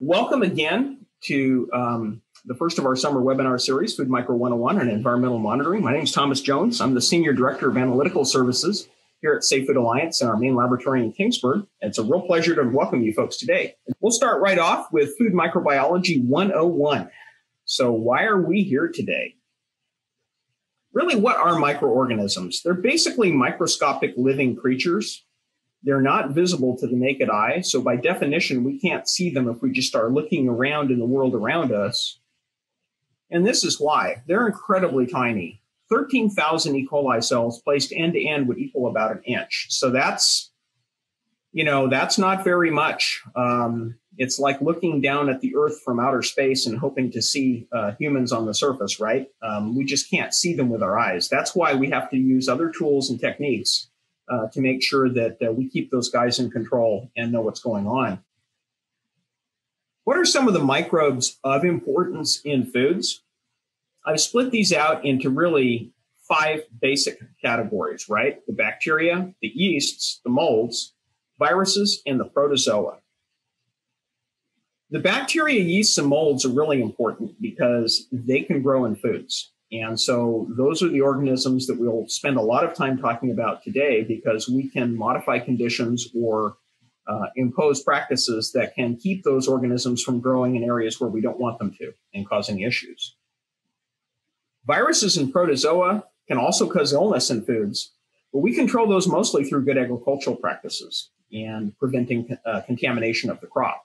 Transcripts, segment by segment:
Welcome again to the first of our summer webinar series, Food Micro 101 and Environmental Monitoring. My name is Thomas Jones. I'm the Senior Director of Analytical Services here at Safe Food Alliance in our main laboratory in Kingsburg. It's a real pleasure to welcome you folks today. We'll start right off with Food Microbiology 101. So why are we here today? Really, what are microorganisms? They're basically microscopic living creatures. They're not visible to the naked eye, so by definition, we can't see them if we just start looking around in the world around us. And this is why. They're incredibly tiny. 13,000 E. coli cells placed end-to-end would equal about an inch. So that's not very much. It's like looking down at the Earth from outer space and hoping to see humans on the surface, right? We just can't see them with our eyes. That's why we have to use other tools and techniques to make sure that we keep those guys in control and know what's going on. What are some of the microbes of importance in foods? I've split these out into really 5 basic categories, right? The bacteria, the yeasts, the molds, viruses, and the protozoa. The bacteria, yeasts, and molds are really important because they can grow in foods. And so those are the organisms that we'll spend a lot of time talking about today because we can modify conditions or impose practices that can keep those organisms from growing in areas where we don't want them to and causing issues. Viruses and protozoa can also cause illness in foods, but we control those mostly through good agricultural practices and preventing contamination of the crop.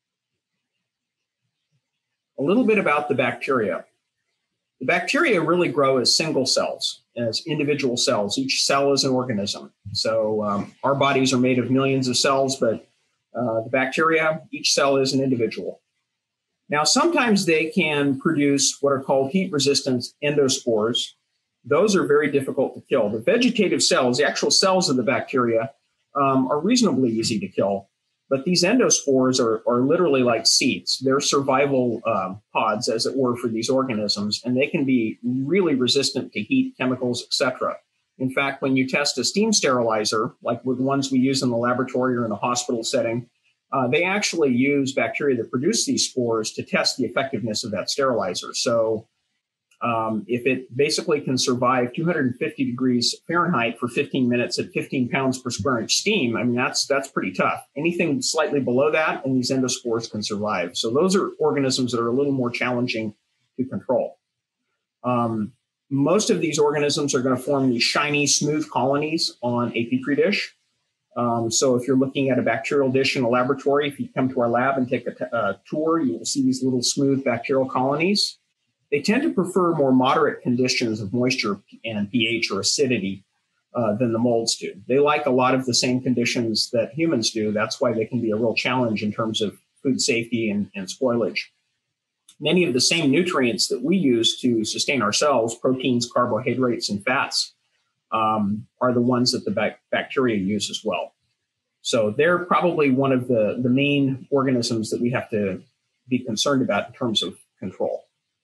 A little bit about the bacteria. The bacteria really grow as single cells, as individual cells. Each cell is an organism. So our bodies are made of millions of cells, but the bacteria, each cell is an individual. Now, sometimes they can produce what are called heat-resistant endospores. Those are very difficult to kill. The vegetative cells, the actual cells of the bacteria, are reasonably easy to kill. But these endospores are literally like seeds. They're survival pods, as it were, for these organisms, and they can be really resistant to heat, chemicals, etc. In fact, when you test a steam sterilizer, like with ones we use in the laboratory or in a hospital setting, they actually use bacteria that produce these spores to test the effectiveness of that sterilizer. So if it basically can survive 250 degrees Fahrenheit for 15 minutes at 15 pounds per square inch steam, I mean, that's pretty tough. Anything slightly below that, and these endospores can survive. So those are organisms that are a little more challenging to control. Most of these organisms are going to form these shiny, smooth colonies on a petri dish. So if you're looking at a bacterial dish in a laboratory, if you come to our lab and take a tour, you will see these little smooth bacterial colonies. They tend to prefer more moderate conditions of moisture and pH or acidity than the molds do. They like a lot of the same conditions that humans do. That's why they can be a real challenge in terms of food safety and spoilage. Many of the same nutrients that we use to sustain ourselves, proteins, carbohydrates, and fats, are the ones that the bacteria use as well. So they're probably one of the main organisms that we have to be concerned about in terms of control.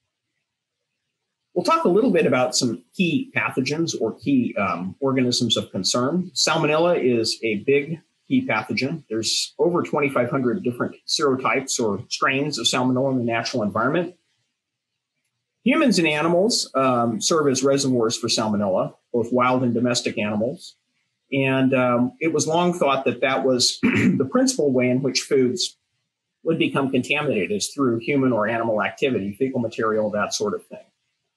We'll talk a little bit about some key pathogens or key organisms of concern. Salmonella is a big key pathogen. There's over 2,500 different serotypes or strains of Salmonella in the natural environment. Humans and animals serve as reservoirs for Salmonella, both wild and domestic animals. And it was long thought that that was the principal way in which foods would become contaminated is through human or animal activity, fecal material, that sort of thing.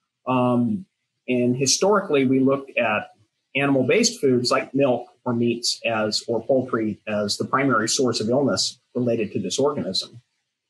And historically, we looked at animal-based foods like milk or meats or poultry as the primary source of illness related to this organism.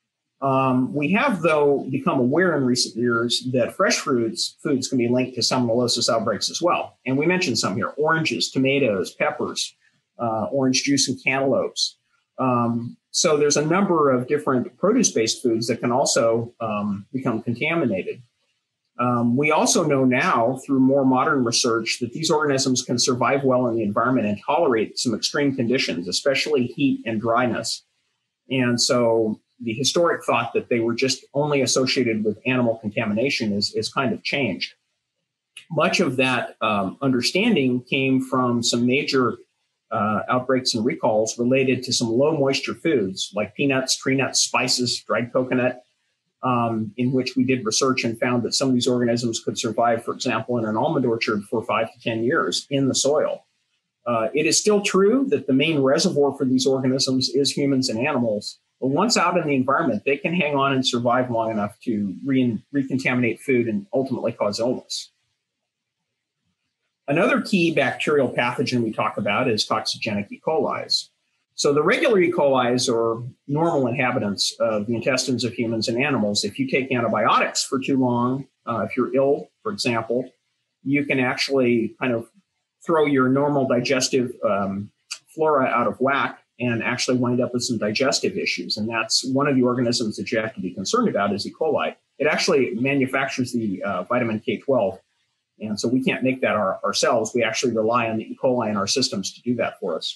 We have, though, become aware in recent years that fresh foods can be linked to salmonellosis outbreaks as well. And we mentioned some here: oranges, tomatoes, peppers, orange juice, and cantaloupes. So there's a number of different produce-based foods that can also become contaminated. We also know now through more modern research that these organisms can survive well in the environment and tolerate some extreme conditions, especially heat and dryness. And so the historic thought that they were just only associated with animal contamination is kind of changed. Much of that understanding came from some major outbreaks and recalls related to some low moisture foods like peanuts, tree nuts, spices, dried coconut, in which we did research and found that some of these organisms could survive, for example, in an almond orchard for 5 to 10 years in the soil. It is still true that the main reservoir for these organisms is humans and animals, but once out in the environment, they can hang on and survive long enough to recontaminate food and ultimately cause illness. Another key bacterial pathogen we talk about is toxigenic E. coli. So the regular E. coli are normal inhabitants of the intestines of humans and animals. If you take antibiotics for too long, if you're ill, for example, you can actually kind of throw your normal digestive flora out of whack and actually wind up with some digestive issues. And that's one of the organisms that you have to be concerned about is E. coli. It actually manufactures the vitamin K12. And so we can't make that ourselves. We actually rely on the E. coli in our systems to do that for us.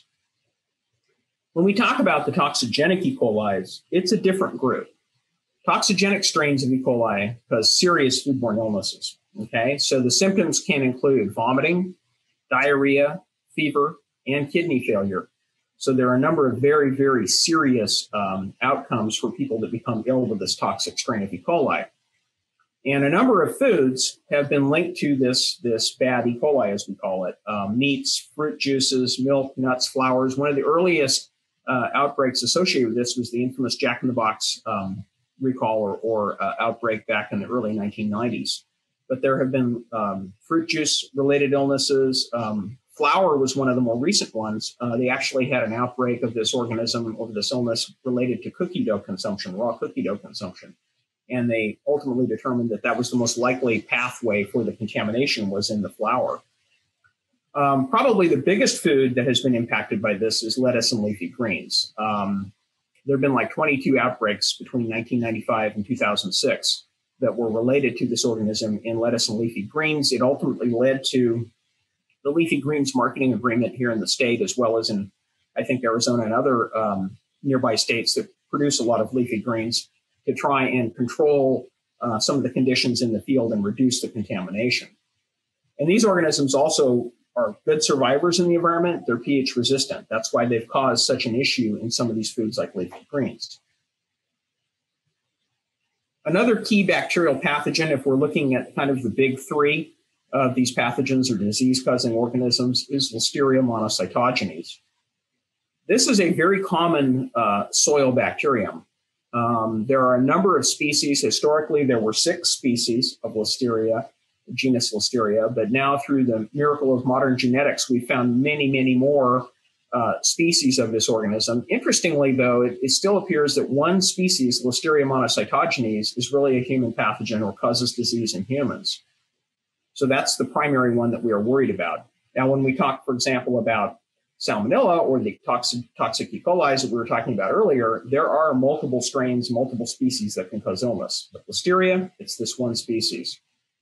When we talk about the toxigenic E. coli, it's a different group. Toxigenic strains of E. coli cause serious foodborne illnesses. Okay, so the symptoms can include vomiting, diarrhea, fever, and kidney failure. So there are a number of very, very serious outcomes for people that become ill with this toxic strain of E. coli. And a number of foods have been linked to this bad E. coli, as we call it. Meats, fruit juices, milk, nuts, flours. One of the earliest outbreaks associated with this was the infamous Jack in the Box recall or outbreak back in the early 1990s. But there have been fruit juice related illnesses. Flour was one of the more recent ones. They actually had an outbreak of this organism or this illness related to cookie dough consumption, raw cookie dough consumption. And they ultimately determined that that was the most likely pathway for the contamination was in the flour. Probably the biggest food that has been impacted by this is lettuce and leafy greens. There have been like 22 outbreaks between 1995 and 2006 that were related to this organism in lettuce and leafy greens. It ultimately led to the leafy greens marketing agreement here in the state, as well as in, I think, Arizona and other nearby states that produce a lot of leafy greens, to try and control some of the conditions in the field and reduce the contamination. And these organisms also are good survivors in the environment. They're pH resistant. That's why they've caused such an issue in some of these foods like leafy greens. Another key bacterial pathogen, if we're looking at kind of the big three of these pathogens or disease-causing organisms, is Listeria monocytogenes. This is a very common soil bacterium. There are a number of species. Historically, there were 6 species of Listeria, genus Listeria, but now through the miracle of modern genetics, we found many, many more species of this organism. Interestingly, though, it still appears that one species, Listeria monocytogenes, is really a human pathogen or causes disease in humans. So that's the primary one that we are worried about. Now, when we talk, for example, about Salmonella or the toxic E. coli that we were talking about earlier, there are multiple strains, multiple species that can cause illness. But Listeria, it's this one species.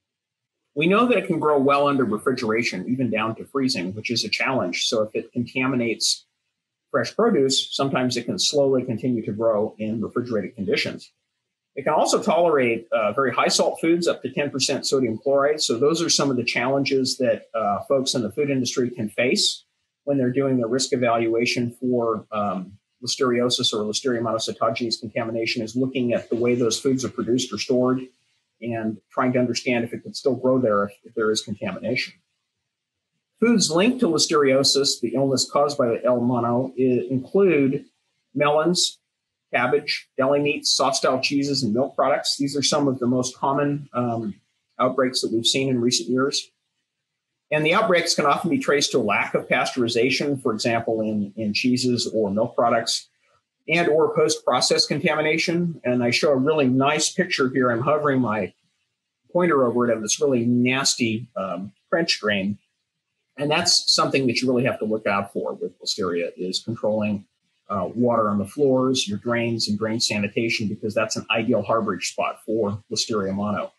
We know that it can grow well under refrigeration, even down to freezing, which is a challenge. So if it contaminates fresh produce, sometimes it can slowly continue to grow in refrigerated conditions. It can also tolerate very high salt foods, up to 10% sodium chloride. So those are some of the challenges that folks in the food industry can face when they're doing the risk evaluation for listeriosis or Listeria monocytogenes contamination, is looking at the way those foods are produced or stored and trying to understand if it could still grow there if there is contamination. Foods linked to listeriosis, the illness caused by L. mono, include melons, cabbage, deli meats, soft-style cheeses, and milk products. These are some of the most common outbreaks that we've seen in recent years. And the outbreaks can often be traced to a lack of pasteurization, for example, in cheeses or milk products, and or post-process contamination. And I show a really nice picture here. I'm hovering my pointer over it of this really nasty French drain. And that's something that you really have to look out for with Listeria, is controlling water on the floors, your drains, and drain sanitation, because that's an ideal harborage spot for Listeria mono.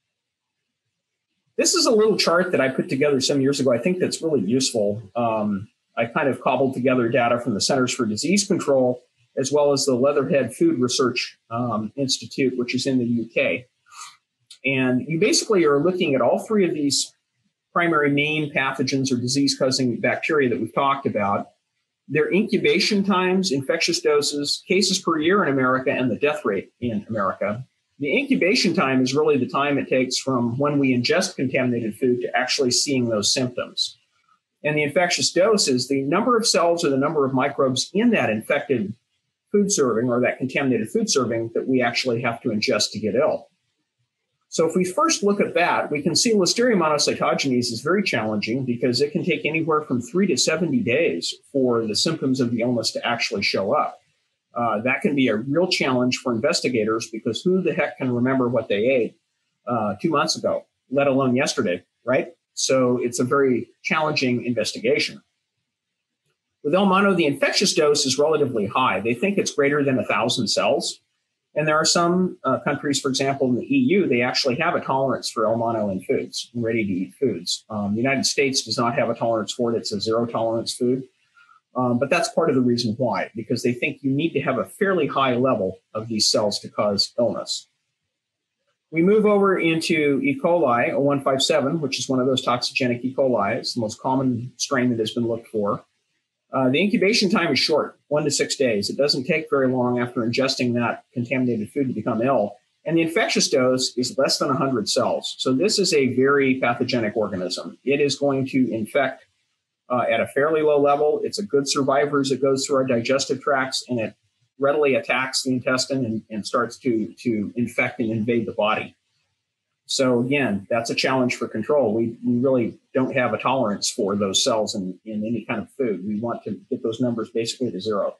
This is a little chart that I put together some years ago. I think that's really useful. I kind of cobbled together data from the Centers for Disease Control, as well as the Leatherhead Food Research Institute, which is in the UK. And you basically are looking at all 3 of these primary main pathogens or disease-causing bacteria that we've talked about. their incubation times, infectious doses, cases per year in America, and the death rate in America. The incubation time is really the time it takes from when we ingest contaminated food to actually seeing those symptoms. And the infectious dose is the number of cells or the number of microbes in that infected food serving or that contaminated food serving that we actually have to ingest to get ill. So if we first look at that, we can see Listeria monocytogenes is very challenging because it can take anywhere from 3 to 70 days for the symptoms of the illness to actually show up. That can be a real challenge for investigators because who the heck can remember what they ate 2 months ago, let alone yesterday, right? So it's a very challenging investigation. With L. mono, the infectious dose is relatively high. They think it's greater than 1,000 cells. And there are some countries, for example, in the EU, they actually have a tolerance for L. mono in foods, in ready-to-eat foods. The United States does not have a tolerance for it. It's a zero-tolerance food. But that's part of the reason why, because they think you need to have a fairly high level of these cells to cause illness. We move over into E. coli 0157, which is one of those toxigenic E. coli. It's the most common strain that has been looked for. The incubation time is short, 1 to 6 days. It doesn't take very long after ingesting that contaminated food to become ill. And the infectious dose is less than 100 cells. So this is a very pathogenic organism. It is going to infect at a fairly low level. It's a good survivor as it goes through our digestive tracts, and it readily attacks the intestine and starts to infect and invade the body. So again, that's a challenge for control. We really don't have a tolerance for those cells in any kind of food. We want to get those numbers basically to zero.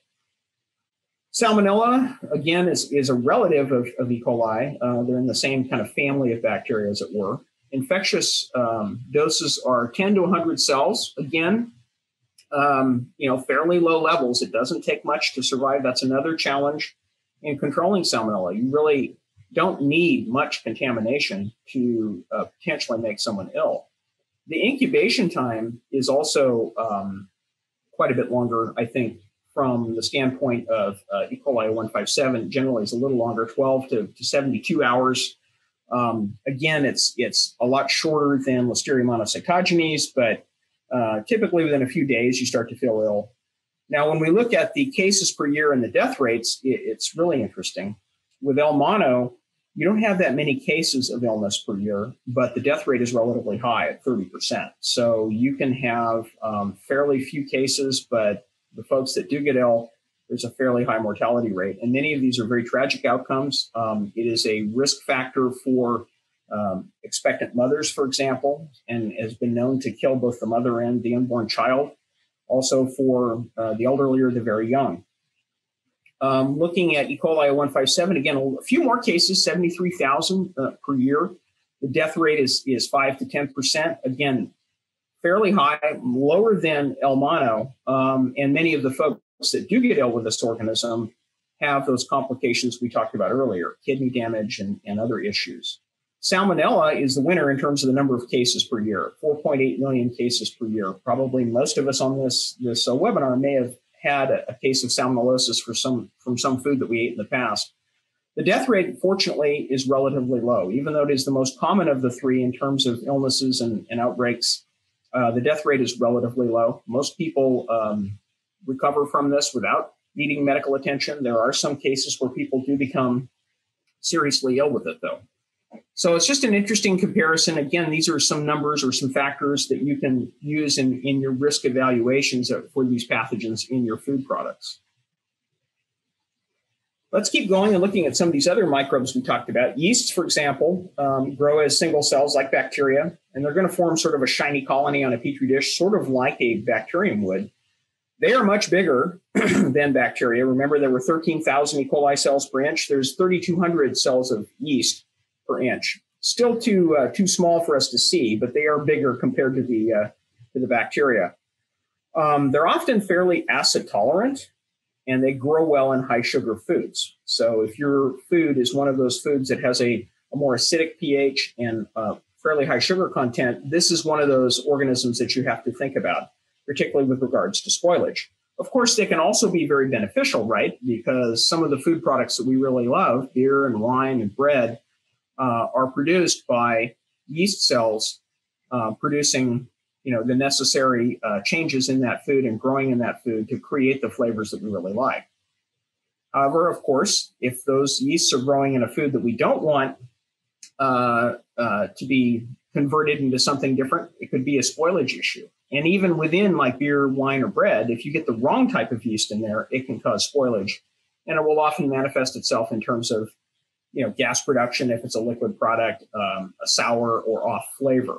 Salmonella, again, is a relative of E. coli. They're in the same kind of family of bacteria, as it were. Infectious doses are 10 to 100 cells. Again, fairly low levels. It doesn't take much to survive. That's another challenge in controlling salmonella. You really don't need much contamination to potentially make someone ill. The incubation time is also quite a bit longer, I think, from the standpoint of E. coli 0157. Generally, is a little longer, 12 to 72 hours. Again, it's a lot shorter than Listeria monocytogenes, but typically within a few days, you start to feel ill. Now, when we look at the cases per year and the death rates, it's really interesting. With L. mono, you don't have that many cases of illness per year, but the death rate is relatively high at 30%. So you can have fairly few cases, but the folks that do get ill, there's a fairly high mortality rate. And many of these are very tragic outcomes. It is a risk factor for expectant mothers, for example, and has been known to kill both the mother and the unborn child. Also for the elderly or the very young. Looking at E. coli 0157, again, a few more cases, 73,000 per year. The death rate is 5 to 10%. Again, fairly high, lower than L. mono. And many of the folks that do get ill with this organism have those complications we talked about earlier, kidney damage and other issues. Salmonella is the winner in terms of the number of cases per year, 4.8 million cases per year. Probably most of us on this webinar may have had a case of salmonellosis from some food that we ate in the past. The death rate, fortunately, is relatively low. Even though it is the most common of the three in terms of illnesses and outbreaks, the death rate is relatively low. Most people recover from this without needing medical attention. There are some cases where people do become seriously ill with it, though. So it's just an interesting comparison. Again, these are some numbers or some factors that you can use in your risk evaluations for these pathogens in your food products. Let's keep going and looking at some of these other microbes we talked about. Yeasts, for example, grow as single cells like bacteria, and they're going to form sort of a shiny colony on a petri dish, sort of like a bacterium would. They are much bigger than bacteria. Remember, there were 13,000 E. coli cells per inch. There's 3,200 cells of yeast per inch. Still too small for us to see, but they are bigger compared to the bacteria. They're often fairly acid tolerant, and they grow well in high sugar foods. So if your food is one of those foods that has a more acidic pH and fairly high sugar content, this is one of those organisms that you have to think about, particularly with regards to spoilage. Of course, they can also be very beneficial, right? Because some of the food products that we really love, beer and wine and bread, are produced by yeast cells producing the necessary changes in that food and growing in that food to create the flavors that we really like. However, of course, if those yeasts are growing in a food that we don't want to be converted into something different, it could be a spoilage issue. And even within like beer, wine, or bread, if you get the wrong type of yeast in there, it can cause spoilage. And it will often manifest itself in terms of, gas production if it's a liquid product, a sour or off flavor.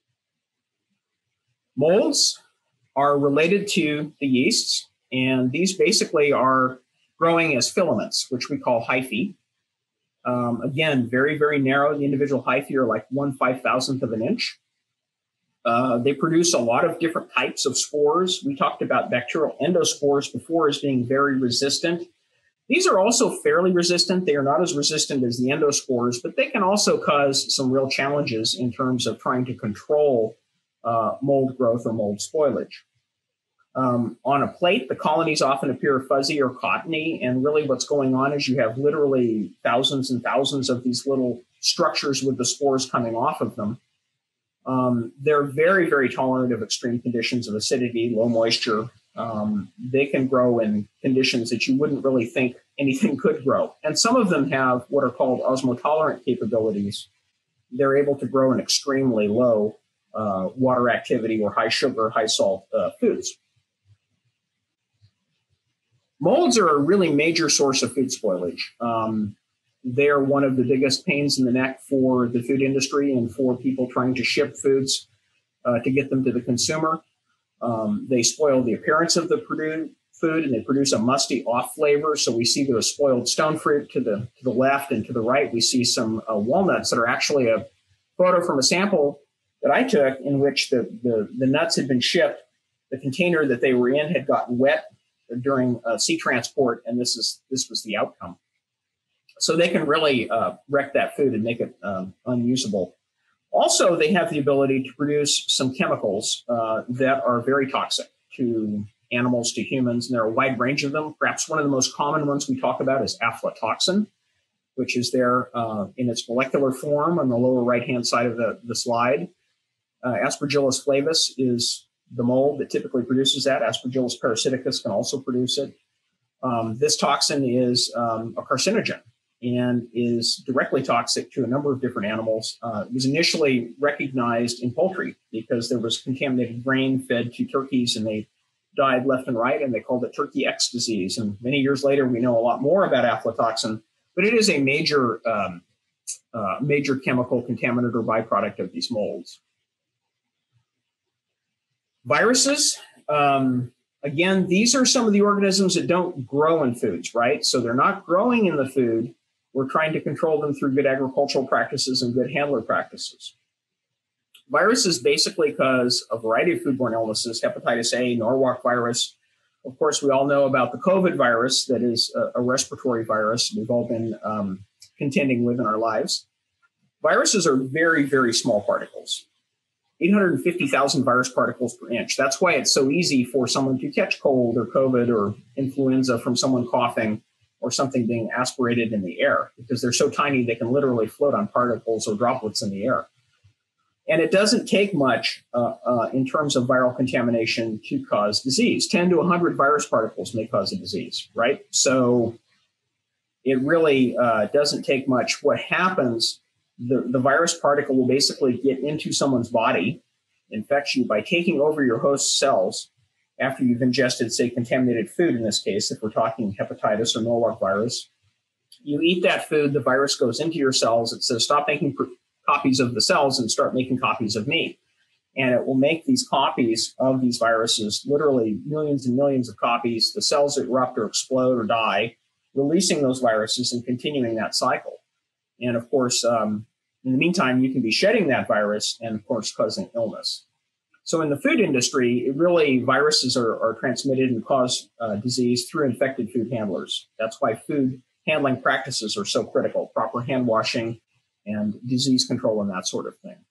Molds are related to the yeasts, and these basically are growing as filaments, which we call hyphae. Again, very, very narrow. The individual hyphae are like 1/5000th of an inch. They produce a lot of different types of spores. We talked about bacterial endospores before as being very resistant. These are also fairly resistant. They are not as resistant as the endospores, but they can also cause some real challenges in terms of trying to control mold growth or mold spoilage. On a plate, the colonies often appear fuzzy or cottony, and really what's going on is you have literally thousands and thousands of these little structures with the spores coming off of them. They're very, very tolerant of extreme conditions of acidity, low moisture. They can grow in conditions that you wouldn't really think anything could grow. And some of them have what are called osmotolerant capabilities. They're able to grow in extremely low water activity or high sugar, high salt foods. Molds are a really major source of food spoilage. They're one of the biggest pains in the neck for the food industry and for people trying to ship foods to get them to the consumer. They spoil the appearance of the food, and they produce a musty off flavor. So we see the spoiled stone fruit to the left, and to the right we see some walnuts that are actually a photo from a sample that I took in which the nuts had been shipped. The container that they were in had gotten wet during sea transport, and this was the outcome. So they can really wreck that food and make it unusable. Also, they have the ability to produce some chemicals that are very toxic to animals, to humans, and there are a wide range of them. Perhaps one of the most common ones we talk about is aflatoxin, which is there in its molecular form on the lower right-hand side of the slide. Aspergillus flavus is the mold that typically produces that. Aspergillus parasiticus can also produce it. This toxin is a carcinogen and is directly toxic to a number of different animals. It was initially recognized in poultry because there was contaminated grain fed to turkeys and they died left and right, and they called it turkey X disease. And many years later, we know a lot more about aflatoxin, but it is a major chemical contaminant or byproduct of these molds. Viruses, again, these are some of the organisms that don't grow in foods, right? So they're not growing in the food. We're trying to control them through good agricultural practices and good handler practices. Viruses basically cause a variety of foodborne illnesses, hepatitis A, Norwalk virus. Of course, we all know about the COVID virus that is a respiratory virus we've all been contending with in our lives. Viruses are very, very small particles. 850,000 virus particles per inch. That's why it's so easy for someone to catch cold or COVID or influenza from someone coughing or something being aspirated in the air, because they're so tiny they can literally float on particles or droplets in the air. And it doesn't take much in terms of viral contamination to cause disease. 10 to 100 virus particles may cause a disease, right? So it really doesn't take much. What happens, the virus particle will basically get into someone's body, infect you by taking over your host cells after you've ingested, say, contaminated food, in this case, if we're talking hepatitis or Norwalk virus. You eat that food, the virus goes into your cells. It says, stop making copies of the cells and start making copies of me. And it will make these copies of these viruses, literally millions and millions of copies. The cells erupt or explode or die, releasing those viruses and continuing that cycle. And of course, in the meantime, you can be shedding that virus and, of course, causing illness. So in the food industry, viruses are transmitted and cause disease through infected food handlers. That's why food handling practices are so critical, proper hand washing and disease control and that sort of thing.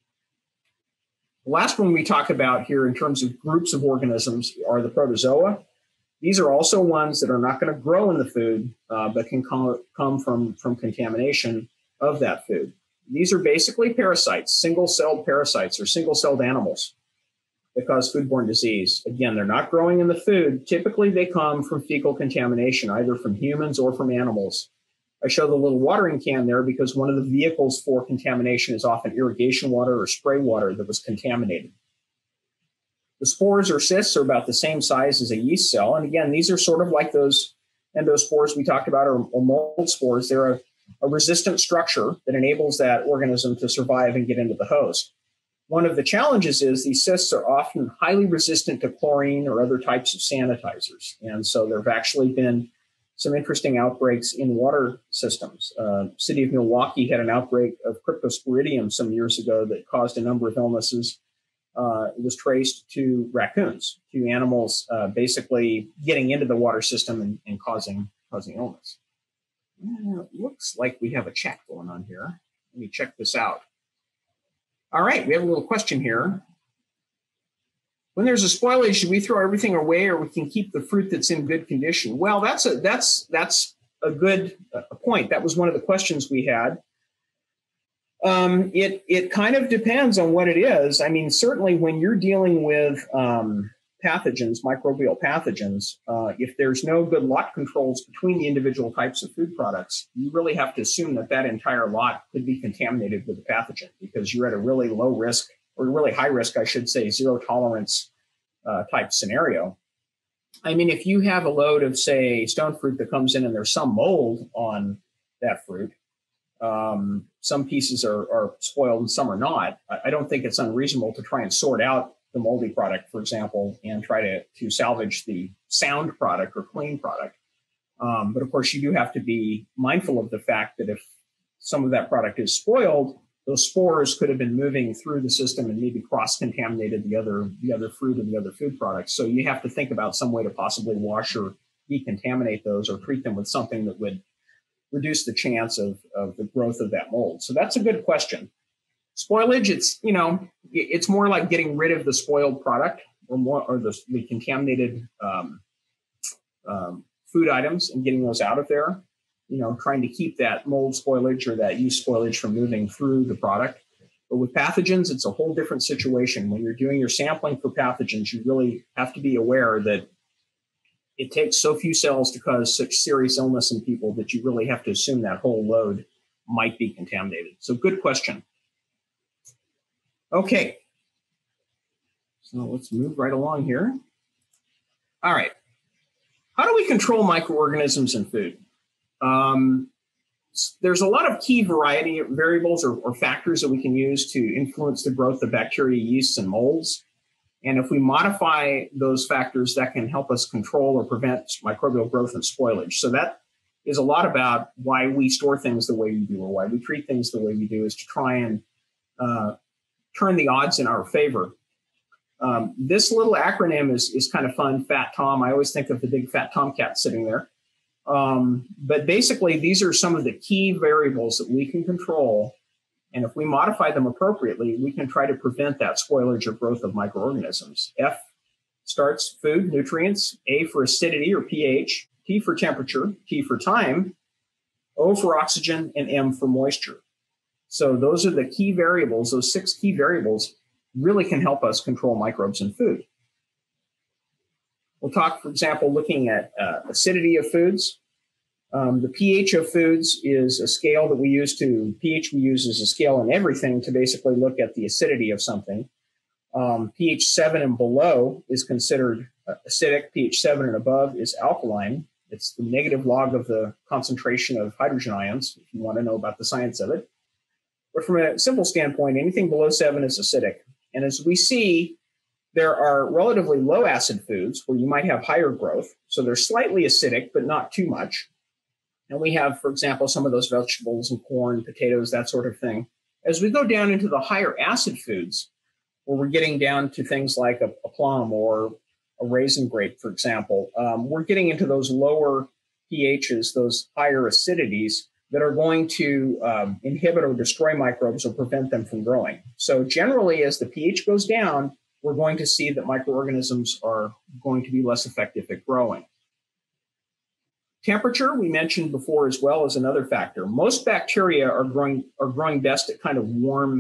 The last one we talk about here in terms of groups of organisms are the protozoa. These are also ones that are not going to grow in the food, but can come from contamination of that food. These are basically parasites, single-celled parasites or single-celled animals. that cause foodborne disease. Again, they're not growing in the food. Typically, they come from fecal contamination, either from humans or from animals. I show the little watering can there because one of the vehicles for contamination is often irrigation water or spray water that was contaminated. The spores or cysts are about the same size as a yeast cell. And again, these are sort of like those endospores we talked about, or mold spores. They're a resistant structure that enables that organism to survive and get into the host. One of the challenges is these cysts are often highly resistant to chlorine or other types of sanitizers. And so there have actually been some interesting outbreaks in water systems. City of Milwaukee had an outbreak of cryptosporidium some years ago that caused a number of illnesses. It was traced to raccoons, to animals basically getting into the water system and causing illness. It looks like we have a chat going on here. Let me check this out. All right, we have a little question here. When there's a spoilage, should we throw everything away, or we can keep the fruit that's in good condition? Well, that's a good point. That was one of the questions we had. It kind of depends on what it is. I mean, certainly when you're dealing with pathogens, microbial pathogens, if there's no good lot controls between the individual types of food products, you really have to assume that entire lot could be contaminated with a pathogen, because you're at a really low risk, or really high risk, I should say, zero tolerance type scenario. I mean, if you have a load of, say, stone fruit that comes in and there's some mold on that fruit, some pieces are spoiled and some are not. I don't think it's unreasonable to try and sort out the moldy product, for example, and try to salvage the sound product or clean product. But of course, you do have to be mindful of the fact that if some of that product is spoiled, those spores could have been moving through the system and maybe cross-contaminated the other fruit and the other food products. So you have to think about some way to possibly wash or decontaminate those, or treat them with something that would reduce the chance of the growth of that mold. So that's a good question. Spoilage, it's more like getting rid of the spoiled product or the contaminated food items and getting those out of there. Trying to keep that mold spoilage or that yeast spoilage from moving through the product. But with pathogens, it's a whole different situation. When you're doing your sampling for pathogens, you really have to be aware that it takes so few cells to cause such serious illness in people that you really have to assume that whole load might be contaminated. So good question. Okay. So let's move right along here. All right. How do we control microorganisms in food? There's a lot of key variables or factors that we can use to influence the growth of bacteria, yeasts, and molds. And if we modify those factors, that can help us control or prevent microbial growth and spoilage. So that is a lot about why we store things the way we do, or why we treat things the way we do, is to try and turn the odds in our favor. This little acronym is kind of fun, Fat Tom. I always think of the big fat tomcat sitting there. But basically, these are some of the key variables that we can control. And if we modify them appropriately, we can try to prevent that spoilage or growth of microorganisms. F starts food, nutrients, A for acidity or pH, T for temperature, T for time, O for oxygen, and M for moisture. So those are the key variables. Those 6 key variables really can help us control microbes in food. We'll talk, for example, looking at acidity of foods. The pH of foods is a scale that we use pH we use as a scale in everything to basically look at the acidity of something. pH 7 and below is considered acidic. pH 7 and above is alkaline. It's the negative log of the concentration of hydrogen ions, if you want to know about the science of it. But from a simple standpoint, anything below 7 is acidic. And as we see, there are relatively low acid foods where you might have higher growth. So they're slightly acidic, but not too much. And we have, for example, some of those vegetables and corn, potatoes, that sort of thing. As we go down into the higher acid foods, where we're getting down to things like a plum or a raisin grape, for example, we're getting into those lower pHs, those higher acidities that are going to inhibit or destroy microbes or prevent them from growing. So generally, as the pH goes down, we're going to see that microorganisms are going to be less effective at growing. Temperature, we mentioned before as well, is another factor. Most bacteria are growing best at kind of warm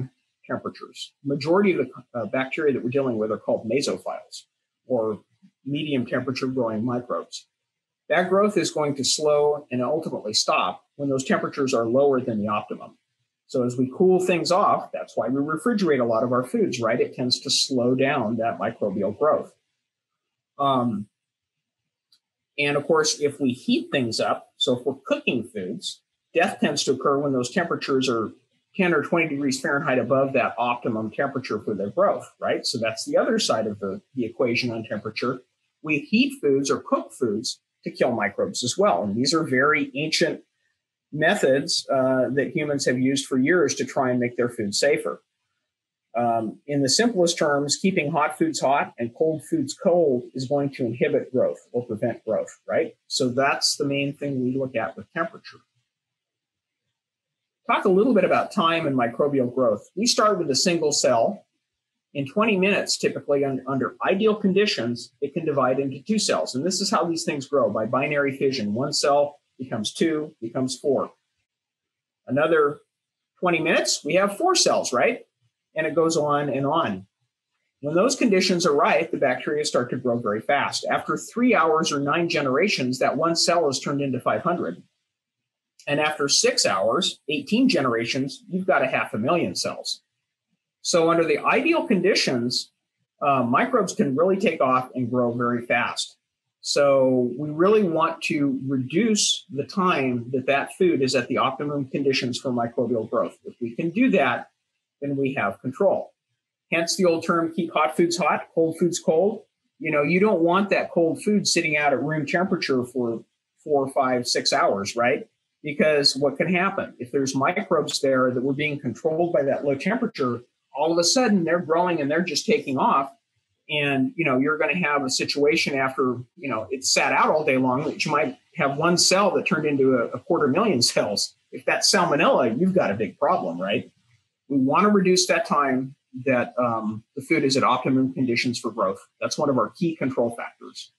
temperatures. Majority of the bacteria that we're dealing with are called mesophiles, or medium temperature growing microbes. That growth is going to slow and ultimately stop when those temperatures are lower than the optimum. So as we cool things off, that's why we refrigerate a lot of our foods, right? It tends to slow down that microbial growth. And of course, if we heat things up, so if we're cooking foods, death tends to occur when those temperatures are 10 or 20 degrees Fahrenheit above that optimum temperature for their growth, right? So that's the other side of the equation on temperature. We heat foods or cook foods to kill microbes as well. And these are very ancient methods that humans have used for years to try and make their food safer. In the simplest terms, keeping hot foods hot and cold foods cold is going to inhibit growth or prevent growth, right? So that's the main thing we look at with temperature. Talk a little bit about time and microbial growth. We start with a single cell. In 20 minutes, typically under ideal conditions, it can divide into two cells. And this is how these things grow, by binary fission. One cell becomes two, becomes four. Another 20 minutes, we have four cells, right? And it goes on and on. When those conditions are right, the bacteria start to grow very fast. After 3 hours or 9 generations, that one cell is turned into 500. And after 6 hours, 18 generations, you've got 500,000 cells. So under the ideal conditions, microbes can really take off and grow very fast. So we really want to reduce the time that food is at the optimum conditions for microbial growth. If we can do that, then we have control. Hence the old term, keep hot foods hot, cold foods cold. You know, you don't want that cold food sitting out at room temperature for 4, 5, 6 hours, right? Because what can happen? If there's microbes there that were being controlled by that low temperature, all of a sudden they're growing and they're just taking off. And, you know, you're going to have a situation after, you know, it's sat out all day long that you might have one cell that turned into a 250,000 cells. If that's salmonella, you've got a big problem, right? We want to reduce that time that the food is at optimum conditions for growth. That's one of our key control factors.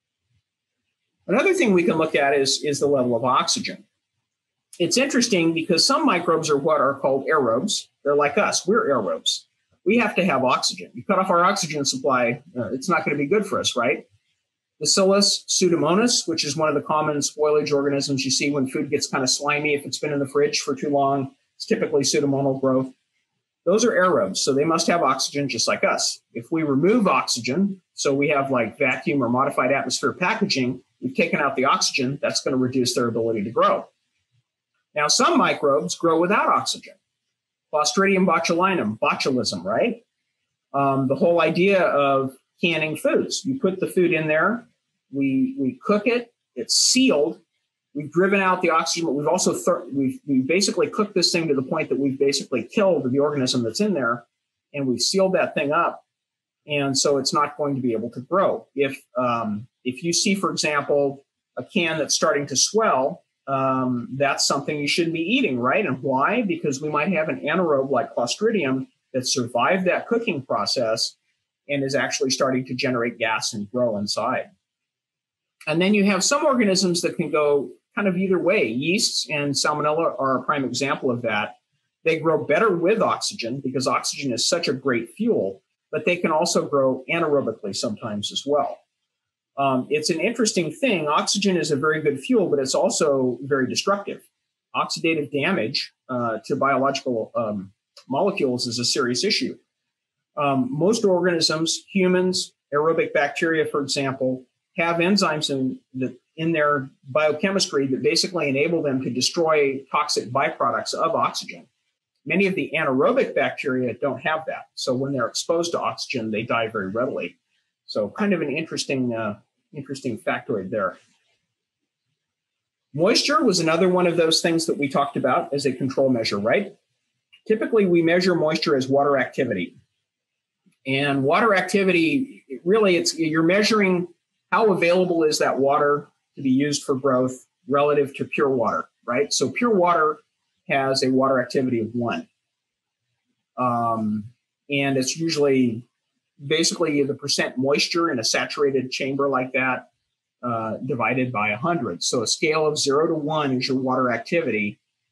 Another thing we can look at is the level of oxygen. It's interesting because some microbes are what are called aerobes. They're like us. We're aerobes. We have to have oxygen. You cut off our oxygen supply, it's not going to be good for us, right? Bacillus pseudomonas, which is one of the common spoilage organisms you see when food gets kind of slimy if it's been in the fridge for too long. It's typically pseudomonal growth. Those are aerobes, so they must have oxygen just like us. If we remove oxygen, so we have like vacuum or modified atmosphere packaging, we've taken out the oxygen, that's going to reduce their ability to grow. Now, some microbes grow without oxygen. Clostridium botulinum, botulism, right? The whole idea of canning foods. You put the food in there, we cook it, it's sealed, we've driven out the oxygen, but we've also we've basically cooked this thing to the point that we've basically killed the organism that's in there, and we've sealed that thing up, and so it's not going to be able to grow. If you see, for example, a can that's starting to swell, that's something you shouldn't be eating, right? And why? Because we might have an anaerobe like Clostridium that survived that cooking process and is actually starting to generate gas and grow inside. And then you have some organisms that can go kind of either way. Yeasts and salmonella are a prime example of that. They grow better with oxygen because oxygen is such a great fuel, but they can also grow anaerobically sometimes as well. It's an interesting thing. Oxygen is a very good fuel, but it's also very destructive. Oxidative damage to biological molecules is a serious issue. Most organisms, humans, aerobic bacteria, for example, have enzymes in their biochemistry that basically enable them to destroy toxic byproducts of oxygen. Many of the anaerobic bacteria don't have that. So when they're exposed to oxygen, they die very readily. So kind of an interesting factoid there. Moisture was another one of those things that we talked about as a control measure, right? Typically, we measure moisture as water activity. And water activity, really, you're measuring how available is that water to be used for growth relative to pure water, right? So pure water has a water activity of 1. And it's usually basically the percent moisture in a saturated chamber like that divided by 100. So a scale of 0 to 1 is your water activity.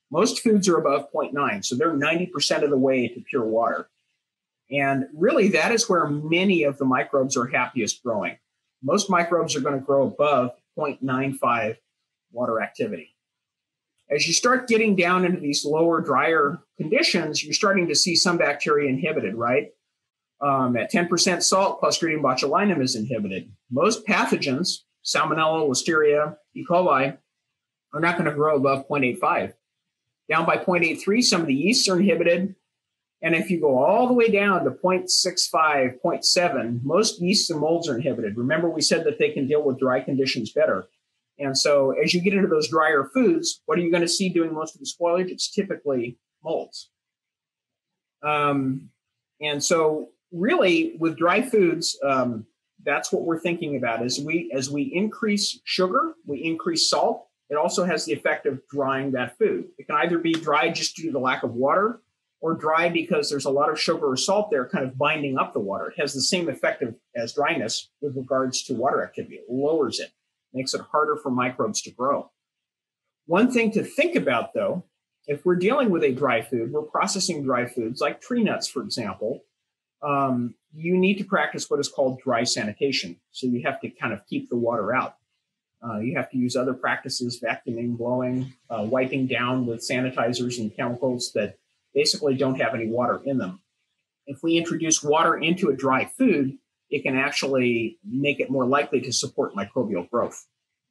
Most foods are above 0.9, so they're 90% of the way to pure water. And really, that is where many of the microbes are happiest growing. Most microbes are going to grow above 0.95 water activity. As you start getting down into these lower, drier conditions, you're starting to see some bacteria inhibited, right? At 10% salt, Clostridium botulinum is inhibited. Most pathogens, Salmonella, Listeria, E. coli, are not going to grow above 0.85. Down by 0.83, some of the yeasts are inhibited. And if you go all the way down to 0.65, 0.7, most yeasts and molds are inhibited. Remember, we said that they can deal with dry conditions better. And so as you get into those drier foods, what are you going to see doing most of the spoilage? It's typically molds. And so really with dry foods, that's what we're thinking about. As we increase sugar, we increase salt. It also has the effect of drying that food. It can either be dry just due to the lack of water, or dry because there's a lot of sugar or salt there kind of binding up the water. It has the same effect as dryness with regards to water activity. It lowers it, makes it harder for microbes to grow. One thing to think about, though, if we're dealing with a dry food, we're processing dry foods like tree nuts, for example, you need to practice what is called dry sanitation. So you have to kind of keep the water out. You have to use other practices, vacuuming, blowing, wiping down with sanitizers and chemicals that basically don't have any water in them. If we introduce water into a dry food, it can actually make it more likely to support microbial growth.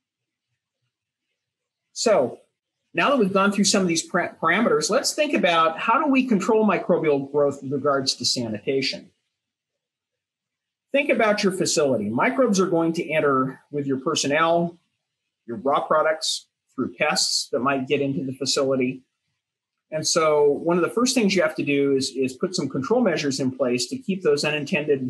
So now that we've gone through some of these parameters, let's think about how do we control microbial growth with regards to sanitation. Think about your facility. Microbes are going to enter with your personnel, your raw products, through pests that might get into the facility. And so one of the first things you have to do is put some control measures in place to keep those unintended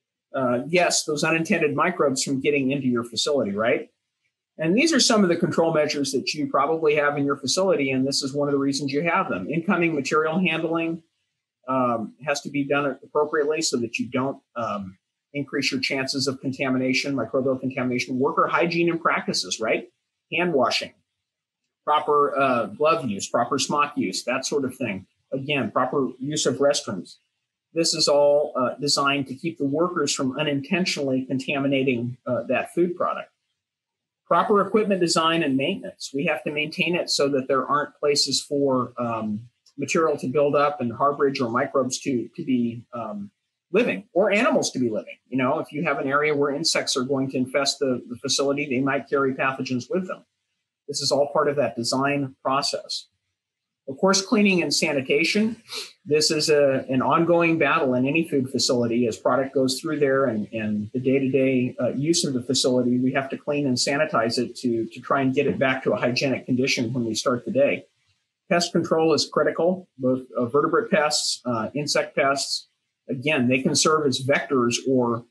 microbes from getting into your facility, right? And these are some of the control measures that you probably have in your facility, and this is one of the reasons you have them. Incoming material handling has to be done appropriately so that you don't increase your chances of contamination, microbial contamination. Worker hygiene and practices, right? Hand washing, proper glove use, proper smock use, that sort of thing. Again, proper use of restrooms. This is all designed to keep the workers from unintentionally contaminating that food product. Proper equipment design and maintenance. We have to maintain it so that there aren't places for material to build up and harborage or microbes to be living, or animals to be living. You know, if you have an area where insects are going to infest the facility, they might carry pathogens with them. This is all part of that design process. Of course, cleaning and sanitation. This is an ongoing battle in any food facility. As product goes through there and the day-to-day use of the facility, we have to clean and sanitize it to try and get it back to a hygienic condition when we start the day. Pest control is critical, both vertebrate pests, insect pests. Again, they can serve as vectors or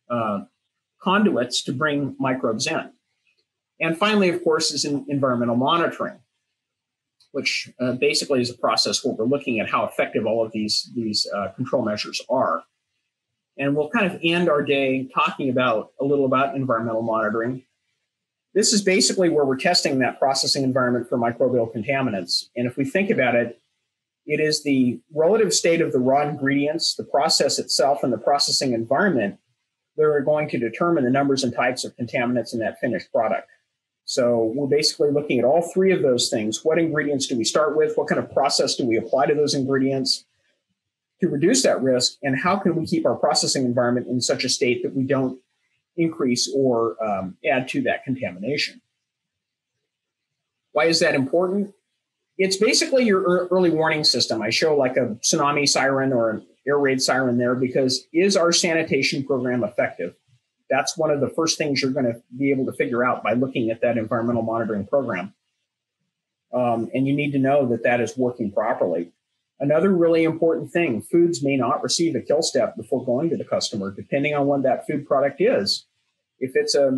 conduits to bring microbes in. And finally, of course, is environmental monitoring, which basically is a process where we're looking at how effective all of these control measures are. And we'll kind of end our day talking about a little about environmental monitoring. This is basically where we're testing that processing environment for microbial contaminants. And if we think about it, it is the relative state of the raw ingredients, the process itself, and the processing environment that are going to determine the numbers and types of contaminants in that finished product. So we're basically looking at all three of those things. What ingredients do we start with? What kind of process do we apply to those ingredients to reduce that risk? And how can we keep our processing environment in such a state that we don't increase or add to that contamination? Why is that important? It's basically your early warning system. I show like a tsunami siren or an air raid siren there because is our sanitation program effective? That's one of the first things you're going to be able to figure out by looking at that environmental monitoring program. And you need to know that that is working properly. Another really important thing, foods may not receive a kill step before going to the customer, depending on what that food product is. If it's a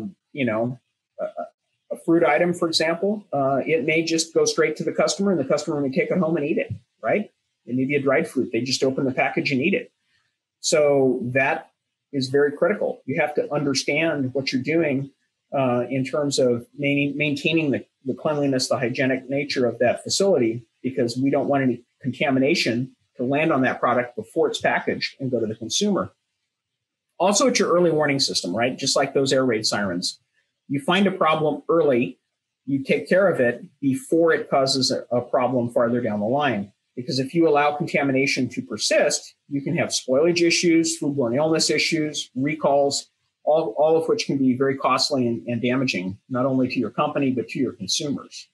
fruit item, for example, it may just go straight to the customer and the customer may take it home and eat it, right? It may be a dried fruit. They just open the package and eat it. So that is very critical. You have to understand what you're doing in terms of maintaining the cleanliness, the hygienic nature of that facility, because we don't want any contamination to land on that product before it's packaged and go to the consumer. Also, it's your early warning system, right? Just like those air raid sirens. You find a problem early, you take care of it before it causes a problem farther down the line. Because if you allow contamination to persist, you can have spoilage issues, foodborne illness issues, recalls, all of which can be very costly and damaging, not only to your company, but to your consumers.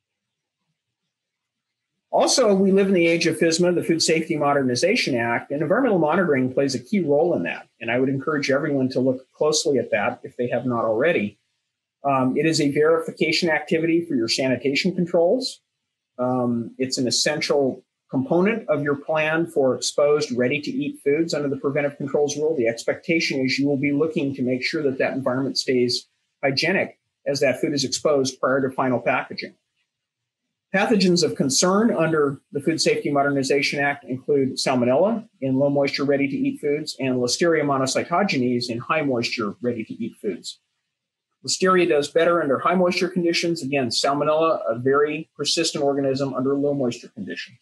Also, we live in the age of FSMA, the Food Safety Modernization Act, and environmental monitoring plays a key role in that. And I would encourage everyone to look closely at that if they have not already. It is a verification activity for your sanitation controls. It's an essential component of your plan for exposed, ready-to-eat foods under the preventive controls rule. The expectation is you will be looking to make sure that that environment stays hygienic as that food is exposed prior to final packaging. Pathogens of concern under the Food Safety Modernization Act include Salmonella in low-moisture ready-to-eat foods and Listeria monocytogenes in high-moisture ready-to-eat foods. Listeria does better under high-moisture conditions. Again, Salmonella, a very persistent organism under low-moisture conditions.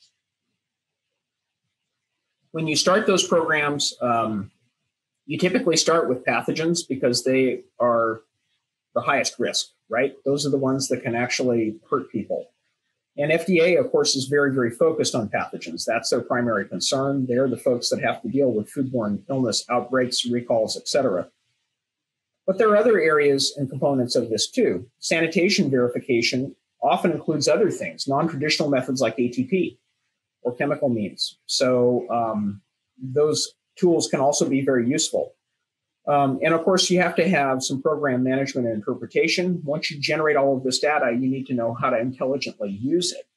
When you start those programs, you typically start with pathogens because they are the highest risk, right? Those are the ones that can actually hurt people. And FDA, of course, is very, very focused on pathogens. That's their primary concern. They're the folks that have to deal with foodborne illness, outbreaks, recalls, et cetera. But there are other areas and components of this too. Sanitation verification often includes other things, non-traditional methods like ATP or chemical means. So those tools can also be very useful. And of course, you have to have some program management and interpretation. Once you generate all of this data, you need to know how to intelligently use it.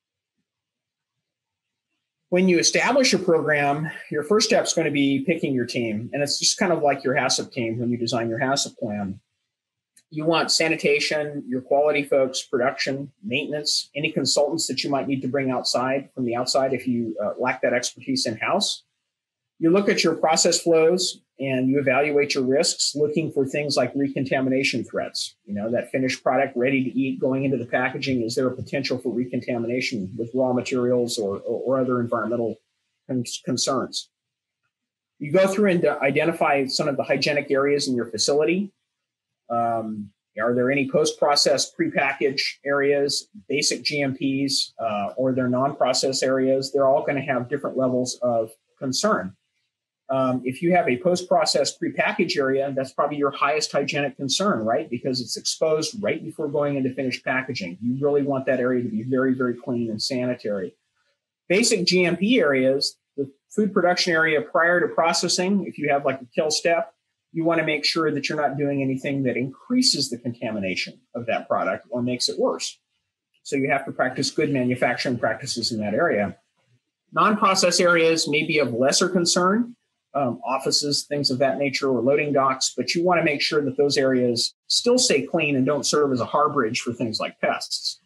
When you establish a program, your first step is going to be picking your team. And it's just kind of like your HACCP team when you design your HACCP plan. You want sanitation, your quality folks, production, maintenance, any consultants that you might need to bring from the outside if you lack that expertise in-house. You look at your process flows and you evaluate your risks, looking for things like recontamination threats. You know, that finished product ready to eat going into the packaging, is there a potential for recontamination with raw materials or other environmental concerns? You go through and identify some of the hygienic areas in your facility. Are there any post-process prepackaged areas, basic GMPs, or their non-process areas? They're all going to have different levels of concern. If you have a post-process prepackaged area, that's probably your highest hygienic concern, right? Because it's exposed right before going into finished packaging. You really want that area to be very, very clean and sanitary. Basic GMP areas, the food production area prior to processing, if you have like a kill step, you want to make sure that you're not doing anything that increases the contamination of that product or makes it worse. So you have to practice good manufacturing practices in that area. Non-process areas may be of lesser concern, offices, things of that nature, or loading docks, but you want to make sure that those areas still stay clean and don't serve as a harborage for things like pests.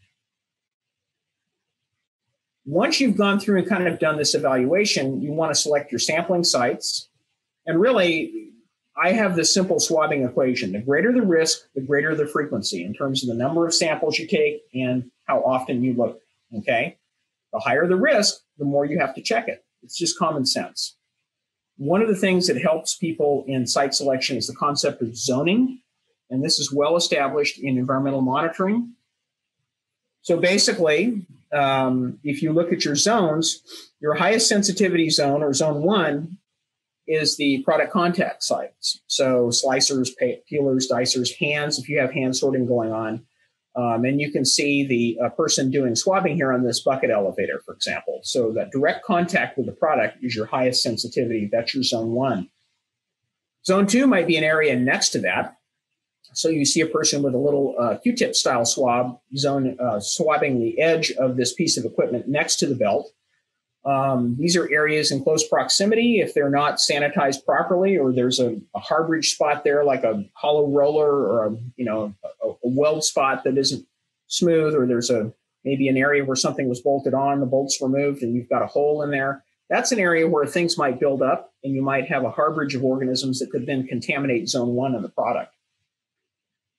Once you've gone through and kind of done this evaluation, you want to select your sampling sites. And really, I have this simple swabbing equation. The greater the risk, the greater the frequency in terms of the number of samples you take and how often you look, okay? The higher the risk, the more you have to check it. It's just common sense. One of the things that helps people in site selection is the concept of zoning, and this is well established in environmental monitoring. So basically, if you look at your zones, your highest sensitivity zone, or zone 1, is the product contact sites. So slicers, peelers, dicers, hands, if you have hand sorting going on. And you can see the person doing swabbing here on this bucket elevator, for example. So that direct contact with the product is your highest sensitivity. That's your zone 1. Zone 2 might be an area next to that. So you see a person with a little Q-tip style swab swabbing the edge of this piece of equipment next to the belt. These are areas in close proximity. If they're not sanitized properly, or there's a harborage spot there, like a hollow roller or a weld spot that isn't smooth, or there's maybe an area where something was bolted on, the bolt's removed, and you've got a hole in there. That's an area where things might build up, and you might have a harborage of organisms that could then contaminate zone 1 of the product.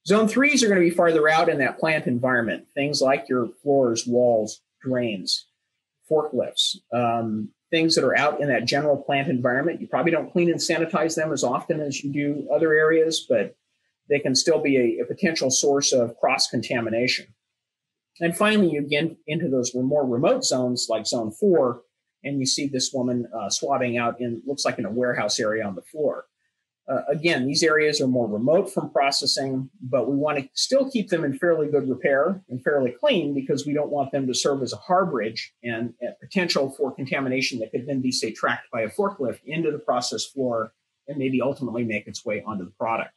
Zone 3s are going to be farther out in that plant environment, things like your floors, walls, drains, forklifts, things that are out in that general plant environment. You probably don't clean and sanitize them as often as you do other areas, but they can still be a potential source of cross-contamination. And finally, you get into those more remote zones like Zone 4, and you see this woman swabbing out in, looks like in a warehouse area on the floor. Again, these areas are more remote from processing, but we want to still keep them in fairly good repair and fairly clean because we don't want them to serve as a harborage and a potential for contamination that could then be, say, tracked by a forklift into the process floor and maybe ultimately make its way onto the product.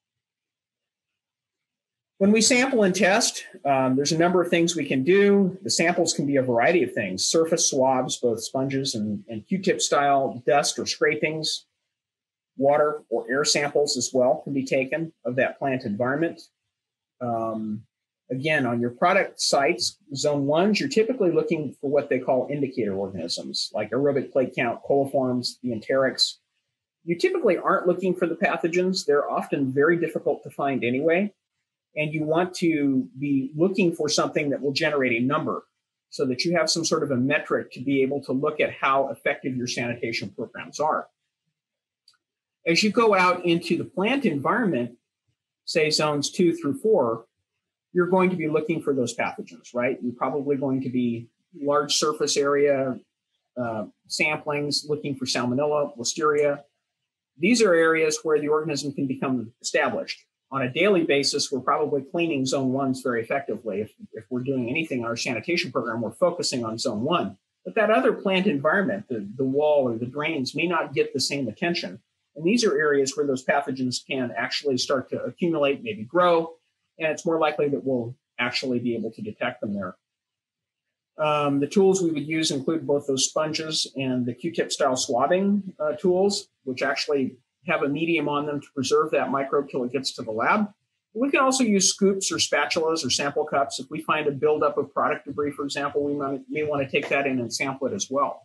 When we sample and test, there's a number of things we can do. The samples can be a variety of things: surface swabs, both sponges and Q-tip style, dust or scrapings. Water or air samples as well can be taken of that plant environment. Again, on your product sites, Zone 1s, you're typically looking for what they call indicator organisms, like aerobic plate count, coliforms, the enterics. You typically aren't looking for the pathogens. They're often very difficult to find anyway. And you want to be looking for something that will generate a number so that you have some sort of a metric to be able to look at how effective your sanitation programs are. As you go out into the plant environment, say Zones 2 through 4, you're going to be looking for those pathogens, right? You're probably going to be large surface area samplings, looking for Salmonella, Listeria. These are areas where the organism can become established. On a daily basis, we're probably cleaning Zone 1s very effectively. If we're doing anything in our sanitation program, we're focusing on Zone 1. But that other plant environment, the wall or the drains, may not get the same attention. And these are areas where those pathogens can actually start to accumulate, maybe grow, and it's more likely that we'll actually be able to detect them there. The tools we would use include both those sponges and the Q-tip style swabbing tools, which actually have a medium on them to preserve that microbe till it gets to the lab. We can also use scoops or spatulas or sample cups. If we find a buildup of product debris, for example, we may want to take that in and sample it as well.